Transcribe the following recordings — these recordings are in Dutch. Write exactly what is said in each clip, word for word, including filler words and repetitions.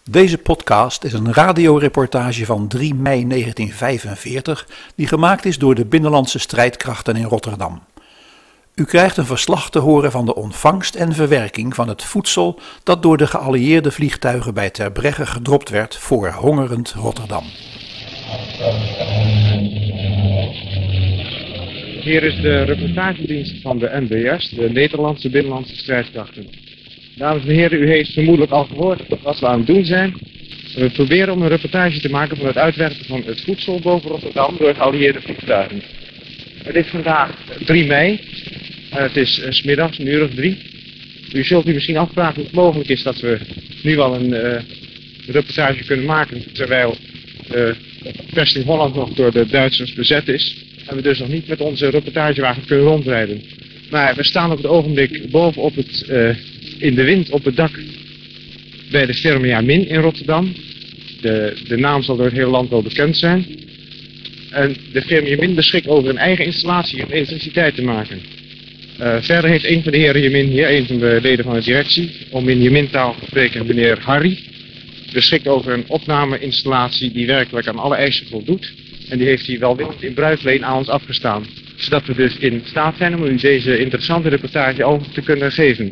Deze podcast is een radioreportage van drie mei negentien vijfenveertig die gemaakt is door de Binnenlandse Strijdkrachten in Rotterdam. U krijgt een verslag te horen van de ontvangst en verwerking van het voedsel dat door de geallieerde vliegtuigen bij Terbregge gedropt werd voor hongerend Rotterdam. Hier is de reportagedienst van de N B S, de Nederlandse Binnenlandse Strijdkrachten. Dames en heren, u heeft vermoedelijk al gehoord wat we aan het doen zijn. We proberen om een reportage te maken van het uitwerpen van het voedsel boven Rotterdam door geallieerde vliegtuigen. Het is vandaag drie mei. En het is uh, 's middags, een uur of drie. U zult u misschien afvragen hoe het mogelijk is dat we nu al een uh, reportage kunnen maken terwijl uh, Vesting Holland nog door de Duitsers bezet is. En we dus nog niet met onze reportagewagen kunnen rondrijden. Maar we staan op het ogenblik boven op het, uh, in de wind op het dak bij de Firma Min in Rotterdam. De, de naam zal door het hele land wel bekend zijn. En de Firma Min beschikt over een eigen installatie om elektriciteit te maken. Uh, verder heeft een van de heren Jamin hier, een van de leden van de directie, om in Jamintaal te spreken, meneer Harry, beschikt over een opnameinstallatie die werkelijk aan alle eisen voldoet. En die heeft hij welwillend in bruikleen aan ons afgestaan. Zodat we dus in staat zijn om u deze interessante reportage over te kunnen geven.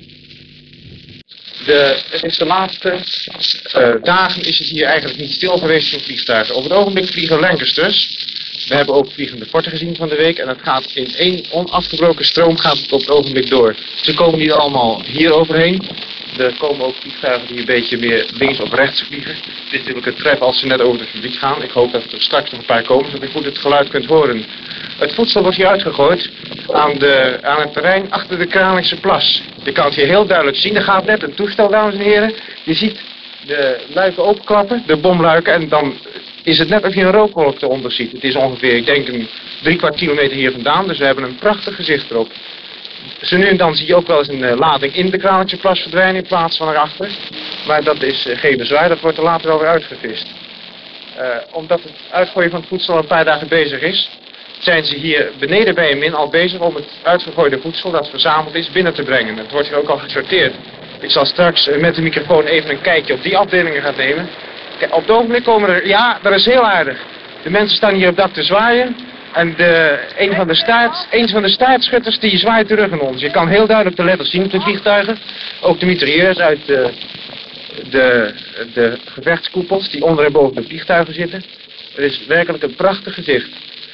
De, het is de laatste uh, dagen is het hier eigenlijk niet stil geweest voor vliegtuigen. Op het ogenblik vliegen Lancasters. We hebben ook vliegende forten gezien van de week en het gaat in één onafgebroken stroom gaat het op het ogenblik door. Ze komen niet allemaal hier overheen. Er komen ook vliegtuigen die een beetje meer links of rechts vliegen. Dit is natuurlijk het tref als ze net over de fabriek gaan. Ik hoop dat er straks nog een paar komen, zodat u goed het geluid kunt horen. Het voedsel wordt hier uitgegooid aan, de, aan het terrein achter de Kralingse Plas. Je kan het hier heel duidelijk zien. Er gaat net een toestel, dames en heren. Je ziet de luiken openklappen, de bomluiken, en dan is het net of je een rookwolk eronder ziet. Het is ongeveer, ik denk, een drie kwart kilometer hier vandaan, dus we hebben een prachtig gezicht erop. Zo nu en dan zie je ook wel eens een uh, lading in de Kralingse Plas verdwijnen in plaats van erachter. Maar dat is uh, geen bezwaar, dat wordt er later wel weer uitgevist. Uh, omdat het uitgooien van het voedsel al een paar dagen bezig is, zijn ze hier beneden bij Min al bezig om het uitgegooide voedsel dat verzameld is binnen te brengen. Het wordt hier ook al gesorteerd. Ik zal straks uh, met de microfoon even een kijkje op die afdelingen gaan nemen. Kijk, op het ogenblik komen er, ja, dat is heel aardig. De mensen staan hier op het dak te zwaaien. En de, een, van de staart, een van de staartschutters die zwaait terug aan ons. Je kan heel duidelijk de letters zien op de vliegtuigen. Ook de mitrailleurs uit de, de, de gevechtskoepels die onder en boven de vliegtuigen zitten. Het is werkelijk een prachtig gezicht.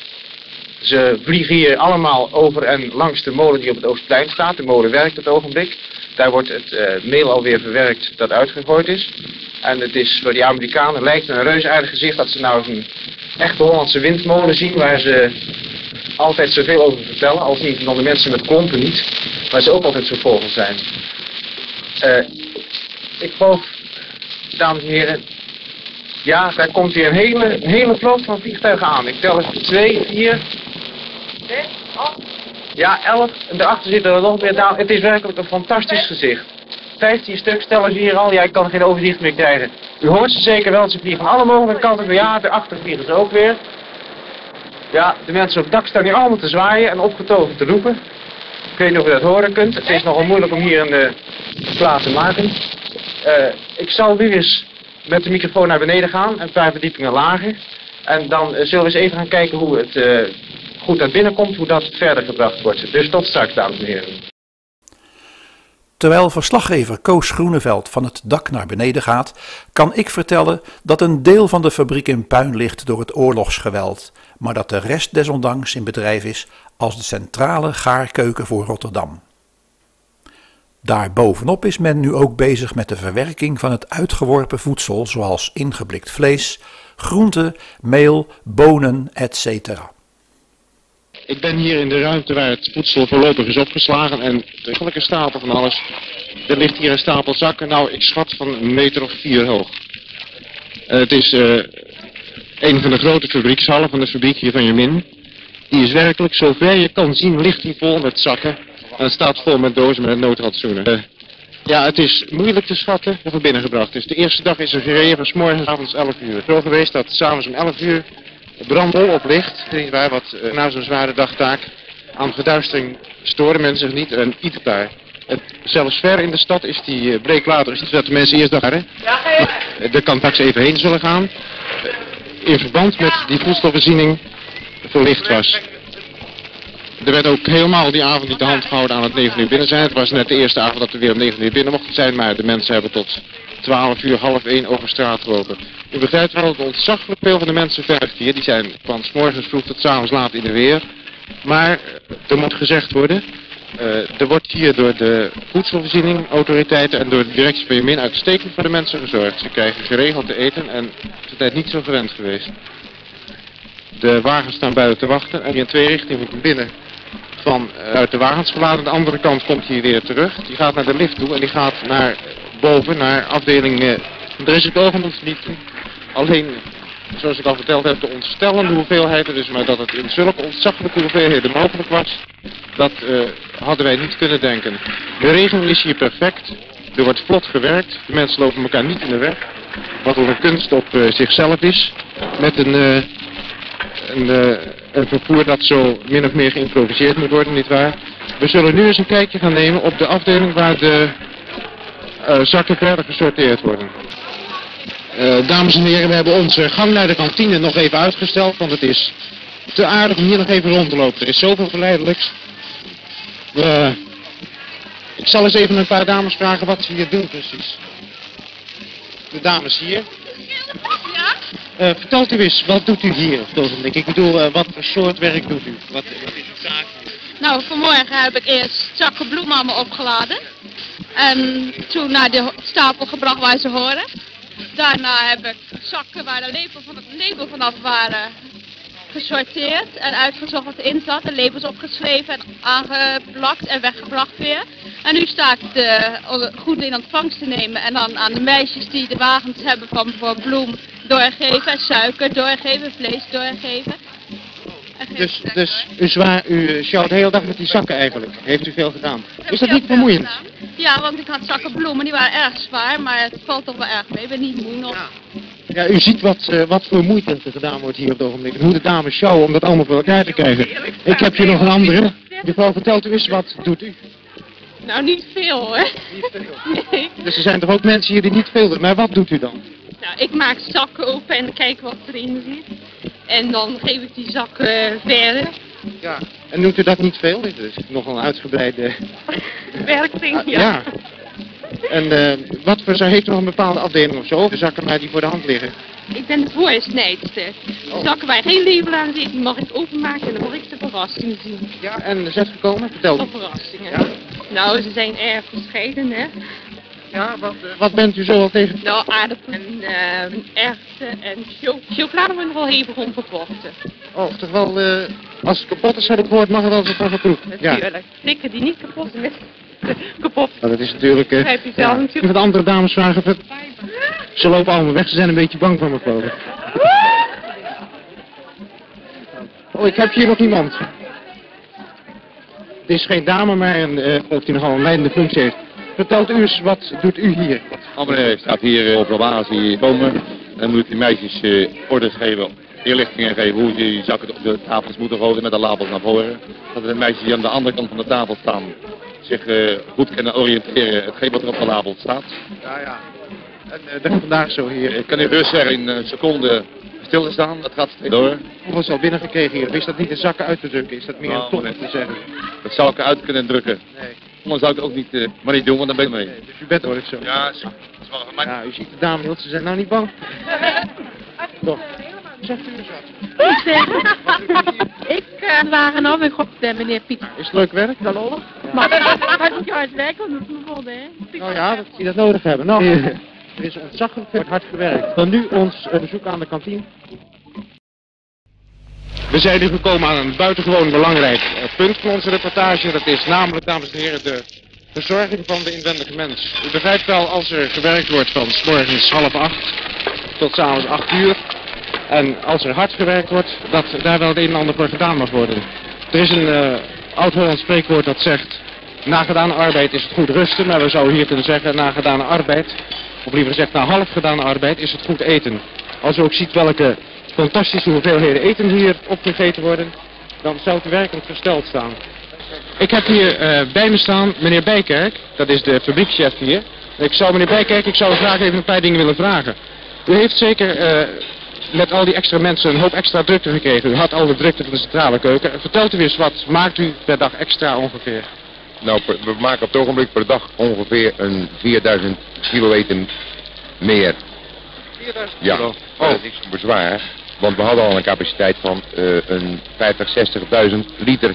Ze vliegen hier allemaal over en langs de molen die op het Oostplein staat. De molen werkt op het ogenblik. Daar wordt het uh, meel alweer verwerkt dat uitgegooid is. En het is voor die Amerikanen lijkt een reusaardig gezicht dat ze nou een echte Hollandse windmolen zien waar ze altijd zoveel over vertellen. Al zien van de mensen met klompen niet, waar ze ook altijd zo vol van zijn. Uh, ik geloof, dames en heren, ja, daar komt weer een hele, een hele vloot van vliegtuigen aan. Ik tel eens twee, vier, zes, acht. Ja, elf. En daarachter zitten er nog meer dames. Het is werkelijk een fantastisch gezicht. vijftien stuks stellen ze hier al. Ja, ik kan geen overzicht meer krijgen. U hoort ze zeker wel. Ze vliegen alle mogelijke kanten. Ja, daarachter vliegen ze ook weer. Ja, de mensen op het dak staan hier allemaal te zwaaien en opgetogen te roepen. Ik weet niet of u dat horen kunt. Het is nogal moeilijk om hier een uh, plaats te maken. Uh, ik zal nu eens met de microfoon naar beneden gaan. Een paar verdiepingen lager. En dan uh, zullen we eens even gaan kijken hoe het uh, goed naar binnen komt. Hoe dat verder gebracht wordt. Dus tot straks, dames en heren. Terwijl verslaggever Koos Groeneveld van het dak naar beneden gaat, kan ik vertellen dat een deel van de fabriek in puin ligt door het oorlogsgeweld, maar dat de rest desondanks in bedrijf is als de centrale gaarkeuken voor Rotterdam. Daarbovenop is men nu ook bezig met de verwerking van het uitgeworpen voedsel zoals ingeblikt vlees, groenten, meel, bonen, et cetera. Ik ben hier in de ruimte waar het voedsel voorlopig is opgeslagen en eigenlijk een stapel van alles. Er ligt hier een stapel zakken, nou ik schat van een meter of vier hoog. Uh, het is uh, een van de grote fabriekshallen van de fabriek hier van Jamin. Die is werkelijk, zover je kan zien, ligt die vol met zakken. En het staat vol met dozen met noodrantsoenen. Uh, ja, het is moeilijk te schatten of er binnengebracht is. De eerste dag is er gereden van 's morgens avonds elf uur. Zo geweest dat s'avonds om elf uur brand op licht, waar wat uh, na zo'n zware dagtaak aan verduistering storen mensen zich niet en ieder daar. Het, zelfs ver in de stad is die uh, breeklater, is dat de mensen eerst dachten, uh, er kan straks even heen zullen gaan, uh, in verband met die voedselvoorziening verlicht was. Er werd ook helemaal die avond niet de hand gehouden aan het negen uur binnen zijn. Het was net de eerste avond dat we weer om negen uur binnen mochten zijn, maar de mensen hebben tot twaalf uur, half één over straat gelopen. U begrijpt wel dat ontzaglijk veel van de mensen vergt hier. Die zijn van 's morgens vroeg tot 's avonds laat in de weer. Maar er moet gezegd worden, uh, er wordt hier door de voedselvoorziening, autoriteiten en door de directie van Jamin uitstekend voor de mensen gezorgd. Ze krijgen geregeld te eten en het is tijd niet zo gewend geweest. De wagens staan buiten te wachten en in twee richtingen van binnen van uh, uit de wagens geladen. De andere kant komt hier weer terug. Die gaat naar de lift toe en die gaat naar boven, naar afdeling uh, risico niet. Alleen, zoals ik al verteld heb, de ontstellende hoeveelheid er is, maar dat het in zulke ontzaglijke hoeveelheden mogelijk was, dat uh, hadden wij niet kunnen denken. De regeling is hier perfect, er wordt vlot gewerkt, de mensen lopen elkaar niet in de weg, wat een kunst op uh, zichzelf is, met een, uh, een, uh, een vervoer dat zo min of meer geïmproviseerd moet worden, nietwaar? We zullen nu eens een kijkje gaan nemen op de afdeling waar de uh, zakken verder gesorteerd worden. Uh, dames en heren, we hebben onze gang naar de kantine nog even uitgesteld, want het is te aardig om hier nog even rond te lopen. Er is zoveel verleidelijks. Uh, ik zal eens even een paar dames vragen wat ze hier doen precies. De dames hier. Ja? Uh, vertelt u eens, wat doet u hier op het ogenblik? Ik bedoel, uh, wat voor soort werk doet u? Wat, wat is uw zaak? Nou, vanmorgen heb ik eerst zakken bloemen aan me opgeladen. En toen naar de stapel gebracht waar ze horen. Daarna heb ik zakken waar de label, van het label vanaf waren gesorteerd en uitgezocht wat erin zat. De labels opgeschreven en aangeplakt en weggebracht weer. En nu sta ik de goed in ontvangst te nemen en dan aan de meisjes die de wagens hebben van voor bloem doorgeven, suiker doorgeven, vlees doorgeven. Dus, dus u, zwaar, u sjouwt de hele dag met die zakken eigenlijk. Heeft u veel gedaan? Is dat niet vermoeiend? Ja, want ik had zakken bloemen, die waren erg zwaar, maar het valt toch wel erg mee. Ik ben niet moe nog. Ja, u ziet wat, uh, wat voor moeite er gedaan wordt hier op het ogenblik. Hoe de dames sjouwen om dat allemaal voor elkaar te krijgen. Ik heb hier nog een andere. Mevrouw, vertelt u eens, wat doet u? Nou, niet veel hoor. Niet veel? Nee. Dus er zijn toch ook mensen hier die niet veel doen. Maar wat doet u dan? Nou, ik maak zakken open en kijk wat erin zit. En dan geef ik die zakken verder. Ja. En doet u dat niet veel? Dit is nogal een uitgebreide werkding, ja. Ja. En uh, wat voor, heeft u nog een bepaalde afdeling of zo? De zakken maar die voor de hand liggen? Ik ben de voorsnijdster. De zakken waar geen label aan zit, die mag ik openmaken en dan mag ik de verrassingen zien. Ja, en is het gekomen? Vertel De u. verrassingen. Ja. Nou, ze zijn erg verscheiden, hè. Ja, wat, uh, wat bent u zo al tegen? Nou, aardappelen en uh, erwten en cho chocolade wordt nog wel hevig omgevochten. Oh, toch wel, uh, als het kapot is, heb ik gehoord, mag het wel eens van geproefd. Natuurlijk. Ja. Stikken die niet kapot zijn met kapot. Maar dat is natuurlijk... Uh, heb je zelf ja. natuurlijk. Met andere dames vragen... Of ze lopen allemaal weg, ze zijn een beetje bang van me geloof. Oh, ik heb hier nog iemand. Het is geen dame, maar een, uh, of die nogal een leidende functie heeft. Vertelt u eens, wat doet u hier? Oh, meneer staat hier op de wagen komen. En dan moet ik die meisjes uh, orders geven, inlichtingen geven hoe ze die zakken op de tafels moeten gooien met de labels naar voren. Dat de meisjes die aan de andere kant van de tafel staan zich uh, goed kunnen oriënteren, hetgeen wat er op de label staat. Ja, ja. En uh, dat vandaag zo hier. Ik kan u rust zeggen in een seconde stil te staan, dat gaat steeds door. Hoeveel is al binnengekregen hier? Is dat niet de zakken uit te drukken? Is dat meer Nou, een ton nee. te zeggen? Dat zou ik eruit kunnen drukken. Nee. Anders zou ik het ook niet, uh, maar niet doen, want dan ben ik mee. Nee, dus u bent hoor ik zo. Ja, dat is wel van mij. Ja, u ziet de dame heel, ze zijn nou niet bang. Toch? Zegt u eens wat. Ik zeg, ik uh, waren af en god, uh, meneer Piet. Is het leuk werk? Dat lollig. Maar als ik hard werk, dan moet me vonden, hè. Nou ja, dat die dat nodig hebben. Nou, er is ontzaglijk veel hard gewerkt. Dan nu ons uh, bezoek aan de kantine. We zijn nu gekomen aan een buitengewoon belangrijk uh, punt van onze reportage. Dat is namelijk, dames en heren, de verzorging van de inwendige mens. U begrijpt wel, als er gewerkt wordt van 's morgens half acht tot 's avonds acht uur. En als er hard gewerkt wordt, dat daar wel het een en ander voor gedaan mag worden. Er is een uh, oud-Hollands spreekwoord dat zegt, na gedane arbeid is het goed rusten. Maar we zouden hier kunnen zeggen, na gedane arbeid, of liever gezegd, na half gedane arbeid is het goed eten. Als u ook ziet welke fantastische hoeveelheden eten hier opgegeten worden, dan zou het werkelijk versteld staan. Ik heb hier uh, bij me staan meneer Bijkerk, dat is de fabriekschef hier. Ik zou meneer Bijkerk, ik zou graag even een paar dingen willen vragen. U heeft zeker uh, met al die extra mensen een hoop extra drukte gekregen. U had al de drukte van de centrale keuken. Vertelt u eens, wat maakt u per dag extra ongeveer? Nou, we maken op het ogenblik per dag ongeveer een vierduizend kilo eten meer. vierduizend Ja, kilo? maar dat is niet zo bezwaar, want we hadden al een capaciteit van uh, een vijftig, zestigduizend liter.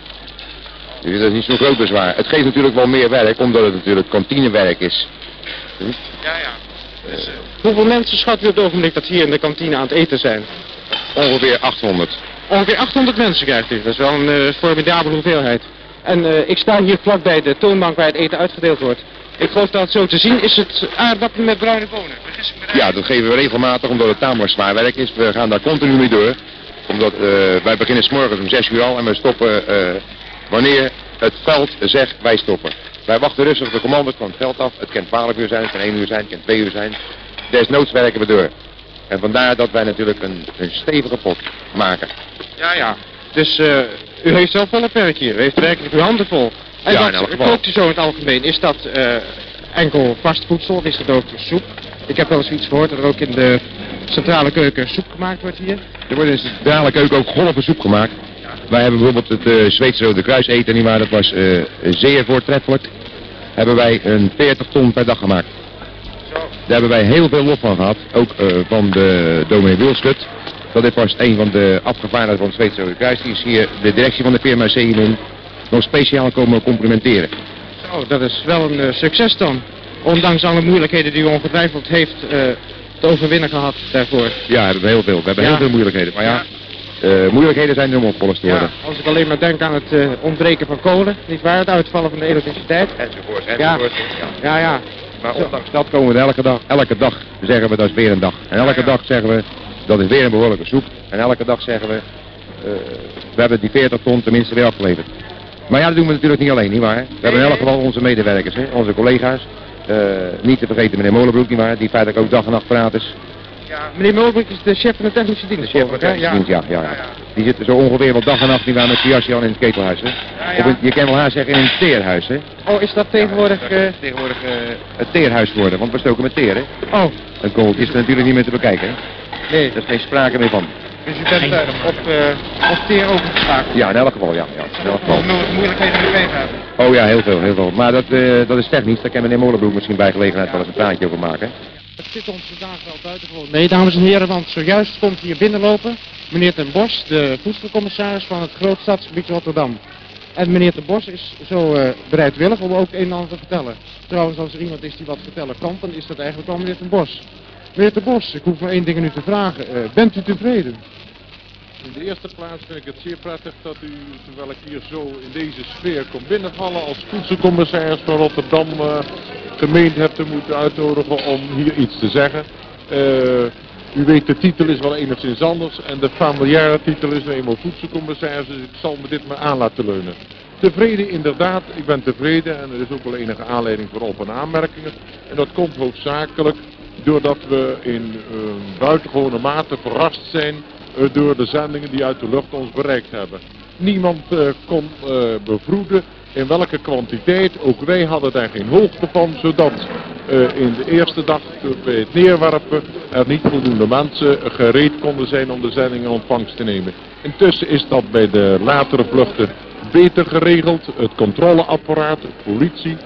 Dus dat is niet zo'n groot bezwaar. Het geeft natuurlijk wel meer werk, omdat het natuurlijk kantinewerk is. Hm? Ja, ja. Dus, uh, hoeveel mensen schat u op het ogenblik dat hier in de kantine aan het eten zijn? Ongeveer achthonderd. Ongeveer achthonderd mensen krijgt u. Dat is wel een uh, formidabele hoeveelheid. En uh, ik sta hier vlakbij de toonbank waar het eten uitgedeeld wordt. Ik geloof dat zo te zien is het aardappelen met bruine bonen. Ja, dat geven we regelmatig omdat het tamelijk zwaar werk is. We gaan daar continu mee door. Omdat uh, wij beginnen 's morgens om zes uur al en we stoppen uh, wanneer het veld zegt wij stoppen. Wij wachten rustig de commando's van het veld af. Het kan twaalf uur zijn, het kan één uur zijn, het kan twee uur zijn. Desnoods werken we door. En vandaar dat wij natuurlijk een, een stevige pot maken. Ja, ja. Dus uh, u heeft zelf wel een werk hier. U heeft werkelijk uw handen vol. En ja, wat koopt u zo in het algemeen? Is dat uh, enkel vast voedsel of is dat ook soep? Ik heb wel eens iets gehoord dat er ook in de centrale keuken soep gemaakt wordt hier. Er wordt in de centrale keuken ook golven soep gemaakt. Wij hebben bijvoorbeeld het uh, Zweedse Rode Kruis eten, nietwaar, dat was uh, zeer voortreffelijk. Hebben wij een veertig ton per dag gemaakt. Daar hebben wij heel veel lof van gehad, ook uh, van de dominee Wilschut. Dat was een van de afgevaardigden van het Zweedse Rode Kruis. Die is hier de directie van de firma Zeeman nog speciaal komen complimenteren. Zo, dat is wel een uh, succes dan. Ondanks alle moeilijkheden die u ongetwijfeld heeft uh, te overwinnen gehad daarvoor. Ja, hebben we heel veel. We hebben ja. heel veel moeilijkheden. Maar ja, uh, moeilijkheden zijn er om opgelost te worden. Ja, als ik alleen maar denk aan het uh, ontbreken van kolen, nietwaar? Het uitvallen van de elektriciteit. Enzovoort, enzovoort. Ja, ja. ja. Maar ondanks dat komen we elke dag, elke dag zeggen we dat is weer een dag. En elke ja, ja. dag zeggen we dat is weer een behoorlijke soep. En elke dag zeggen we, uh, we hebben die veertig ton tenminste weer afgeleverd. Maar ja, dat doen we natuurlijk niet alleen, nietwaar? We hebben in elk geval onze medewerkers, hè? Onze collega's. Uh, niet te vergeten meneer Molenbroek, nietwaar? Die feitelijk ook dag en nacht praat is. Ja, meneer Molenbroek is de chef van de technische dienst. De chef van de technische dienst, ja. Ja, ja, ja. Die zit zo ongeveer wel dag en nacht nietwaar met zijn jasje aan in het ketelhuis, hè? Ja, ja. Of in, je kan wel haar zeggen in een teerhuis, hè? Oh, is dat tegenwoordig... Ja, dat is tegenwoordig uh, het teerhuis geworden, want we stoken met teer, hè? Oh. Een kooltje is er natuurlijk niet meer te bekijken, hè? Nee. Daar is geen sprake meer van. Dus u bent uh, op, uh, op teer overgeschakeld? Ja, in elk geval, ja. ja in elk geval. Of nooit moeilijkheden gekregen hebben? Oh ja, heel veel, heel veel. Maar dat, uh, dat is technisch, daar kan meneer Molenbroek misschien bij gelegenheid wel eens een praatje over maken. Het zit ons vandaag wel buitengewoon mee, dames en heren, want zojuist komt hier binnenlopen meneer Ten Bos, de voedselcommissaris van het Grootstadsgebied Rotterdam. En meneer Ten Bos is zo uh, bereidwillig om ook een en ander te vertellen. Trouwens, als er iemand is die wat vertellen kan, dan is dat eigenlijk wel meneer Ten Bos. Meneer Ten Bos, ik hoef maar één ding aan u te vragen. Uh, bent u tevreden? In de eerste plaats vind ik het zeer prettig dat u, terwijl ik hier zo in deze sfeer kom binnenvallen, als voedselcommissaris van Rotterdam uh, gemeend hebt te moeten uitnodigen om hier iets te zeggen. Uh, u weet, de titel is wel enigszins anders en de familiaire titel is eenmaal voedselcommissaris, dus ik zal me dit maar aan laten leunen. Tevreden inderdaad, ik ben tevreden en er is ook wel enige aanleiding voor op- en aanmerkingen. En dat komt hoofdzakelijk doordat we in uh, buitengewone mate verrast zijn uh, door de zendingen die uit de lucht ons bereikt hebben. Niemand uh, kon uh, bevroeden in welke kwantiteit, ook wij hadden daar geen hoogte van, zodat uh, in de eerste dag bij het neerwerpen er niet voldoende mensen gereed konden zijn om de zending in ontvangst te nemen. Intussen is dat bij de latere vluchten beter geregeld. Het controleapparaat, de politie,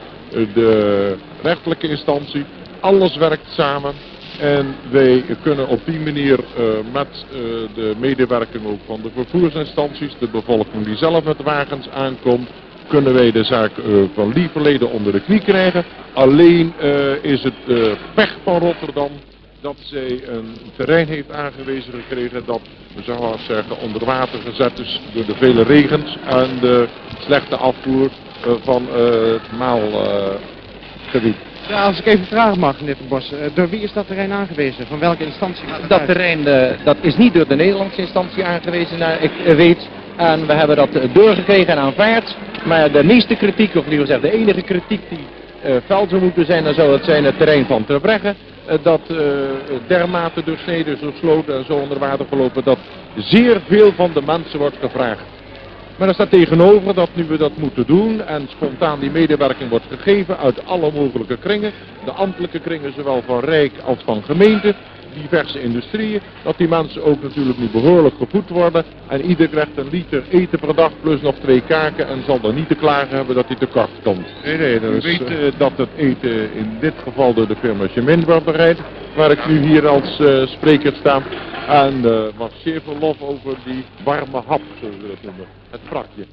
de rechterlijke instantie, alles werkt samen. En wij kunnen op die manier uh, met uh, de medewerking ook van de vervoersinstanties, de bevolking die zelf met wagens aankomt, kunnen wij de zaak uh, van lieverleden onder de knie krijgen. Alleen uh, is het uh, pech van Rotterdam dat zij een terrein heeft aangewezen gekregen dat, we zouden zeggen, onder water gezet is door de vele regens en de slechte afvoer uh, van uh, het maalgebied. Uh, Ja, als ik even vragen mag, meneer Ten Bos, uh, door wie is dat terrein aangewezen? Van welke instantie? Dat terrein uh, dat is niet door de Nederlandse instantie aangewezen, naar ik uh, weet. En we hebben dat uh, doorgekregen en aanvaard. Maar de meeste kritiek, of liever gezegd de enige kritiek die uh, fel zou moeten zijn, dan zou het zijn het terrein van Terbregge. Uh, dat uh, dermate doorsneden, doorsloten en zo onder water gelopen, dat zeer veel van de mensen wordt gevraagd. Maar er staat tegenover dat nu we dat moeten doen en spontaan die medewerking wordt gegeven uit alle mogelijke kringen. De ambtelijke kringen, zowel van Rijk als van gemeente, diverse industrieën. Dat die mensen ook natuurlijk nu behoorlijk gevoed worden. En ieder krijgt een liter eten per dag plus nog twee kaken en zal er niet te klagen hebben dat hij tekort komt. Nee, nee, dus, u weet uh, dat het eten in dit geval door de firma Chemin wordt bereid. Waar ik nu hier als uh, spreker sta. En uh, was zeer veel lof over die warme hap, zoals we dat noemen. Het frakje.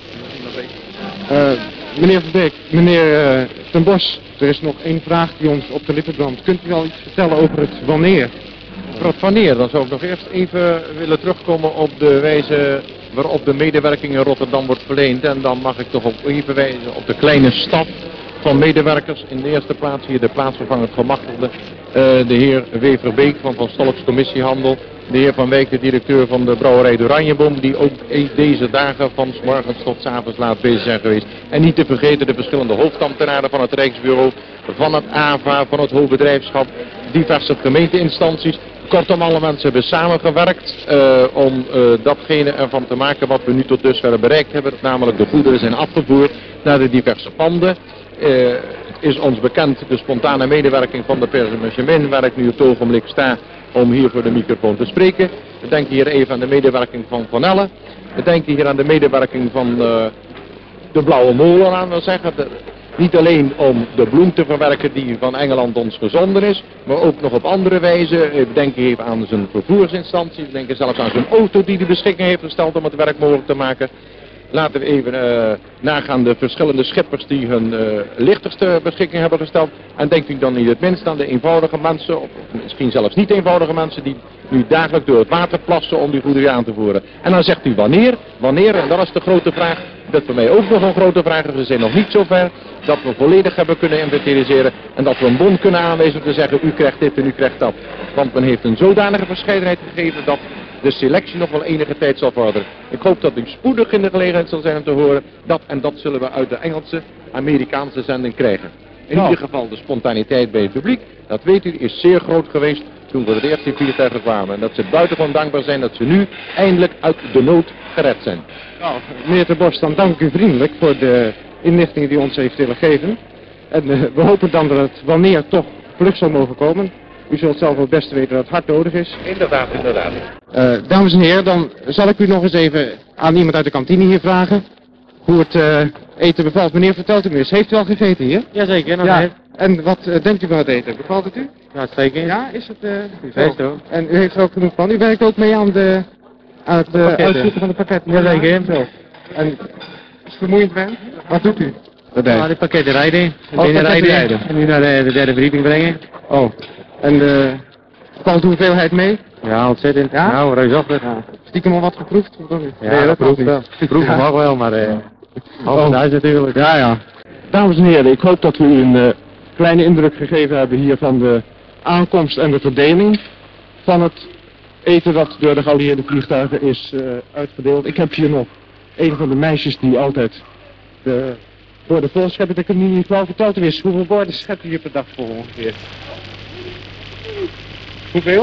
Uh, meneer Van Beek, meneer uh, Ten Bos, er is nog één vraag die ons op de lippen brandt. Kunt u wel iets vertellen over het wanneer? Voor het wanneer, dan zou ik nog eerst even willen terugkomen op de wijze waarop de medewerking in Rotterdam wordt verleend. En dan mag ik toch ook even wijzen op de kleine staf van medewerkers. In de eerste plaats hier de plaatsvervangend gemachtigde, uh, de heer Weverbeek van Van Stolks Commissiehandel. De heer Van Wijk, de directeur van de brouwerij de Oranjeboom, die ook deze dagen van 's morgens tot 's avonds laat bezig zijn geweest. En niet te vergeten de verschillende hoofdambtenaren van het Rijksbureau, van het A V A, van het hoofdbedrijfschap, diverse gemeenteinstanties. Kortom, alle mensen hebben samengewerkt uh, om uh, datgene ervan te maken wat we nu tot dusver bereikt hebben. Namelijk de goederen zijn afgevoerd naar de diverse panden. Uh, is ons bekend de spontane medewerking van de firma Chemin, waar ik nu op het ogenblik sta om hier voor de microfoon te spreken. We denken hier even aan de medewerking van Van Elle. We denken hier aan de medewerking van uh, de Blauwe Molen aan, wil zeggen. De, niet alleen om de bloem te verwerken die van Engeland ons gezonden is, maar ook nog op andere wijze. We denken even aan zijn vervoersinstantie, we denken zelfs aan zijn auto die de beschikking heeft gesteld om het werk mogelijk te maken. Laten we even uh, nagaan de verschillende schippers die hun uh, lichters ter beschikking hebben gesteld. En denkt u dan niet het minst aan de eenvoudige mensen, of misschien zelfs niet eenvoudige mensen, die nu dagelijks door het water plassen om die goederen aan te voeren. En dan zegt u wanneer, wanneer, en dat is de grote vraag. Dat voor mij ook nog een grote vraag is. We zijn nog niet zo ver dat we volledig hebben kunnen inventariseren en dat we een bon kunnen aanwijzen om te zeggen u krijgt dit en u krijgt dat. Want men heeft een zodanige verscheidenheid gegeven dat de selectie nog wel enige tijd zal vorderen. Ik hoop dat u spoedig in de gelegenheid zal zijn om te horen dat en dat zullen we uit de Engelse, Amerikaanse zending krijgen. In nou. ieder geval de spontaniteit bij het publiek, dat weet u, is zeer groot geweest toen we de eerste vliegtuigen kwamen. En dat ze buitengewoon dankbaar zijn dat ze nu eindelijk uit de nood gered zijn. Nou, meneer Ten Bos, dan dank ik u vriendelijk voor de inlichtingen die u ons heeft willen geven. En uh, we hopen dan dat het wanneer toch vlug zal mogen komen. U zult zelf ook best weten dat het hard nodig is. Inderdaad, inderdaad. Uh, dames en heren, dan zal ik u nog eens even aan iemand uit de kantine hier vragen hoe het uh, eten bevalt. Meneer, vertelt u me eens, heeft u al gegeten hier? Jazeker, nog ja. even. En wat uh, denkt u van het eten? Bevalt het u? Ja, zeker. Ja, is het? Uh, Best hoor. En u heeft er ook genoeg van. U werkt ook mee aan, de, aan het uh, uitzoeken van de pakketten. Jazeker. Zo. En is het vermoeiend werk? Wat doet u? Ja, die pakketten rijden. Oh, binnen pakketten rijden. rijden. En nu naar de, de derde verdieping brengen. Oh. En uh, valt de hoeveelheid mee? Ja, ontzettend. Ja? Nou, reusachtig. Ja. Stiekem al wat geproefd? Of niet? Ja, dat proef wel. Proeven ja. mag wel, maar uh, half oh. thuis natuurlijk. Ja, ja. Dames en heren, ik hoop dat we u een uh, kleine indruk gegeven hebben hier van de aankomst en de verdeling van het eten dat door de geallieerde vliegtuigen is uh, uitgedeeld. Ik heb hier nog een van de meisjes die altijd de borden vol scheppen. Ik heb nu niet wel verteld, is hoeveel borden scheppen je per dag vol ongeveer? Hoeveel?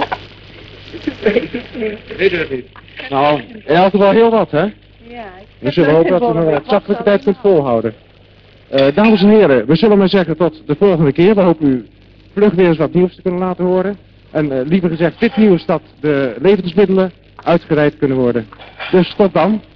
Weet je dat niet? Nou, in elk geval heel wat, hè? Ja, we zullen hopen dat we nog een zachtelijke tijd kunt volhouden. Uh, dames en heren, we zullen maar zeggen tot de volgende keer. We hopen u vlug weer eens wat nieuws te kunnen laten horen. En uh, liever gezegd dit nieuws dat de levensmiddelen uitgereid kunnen worden. Dus tot dan.